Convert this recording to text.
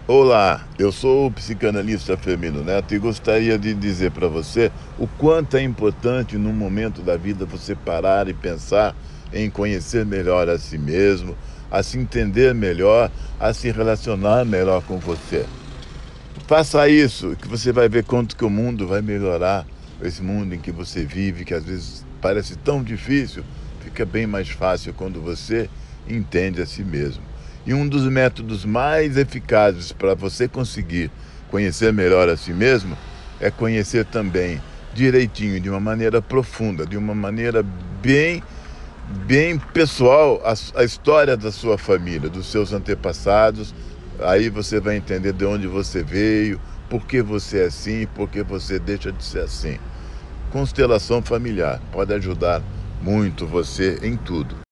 Olá, eu sou o psicanalista Firmino Neto e gostaria de dizer para você o quanto é importante num momento da vida você parar e pensar em conhecer melhor a si mesmo, a se entender melhor, a se relacionar melhor com você. Faça isso, que você vai ver quanto que o mundo vai melhorar. Esse mundo em que você vive, que às vezes parece tão difícil, fica bem mais fácil quando você entende a si mesmo. E um dos métodos mais eficazes para você conseguir conhecer melhor a si mesmo é conhecer também direitinho, de uma maneira profunda, de uma maneira bem pessoal, a história da sua família, dos seus antepassados. Aí você vai entender de onde você veio, por que você é assim, por que você deixa de ser assim. Constelação familiar pode ajudar muito você em tudo.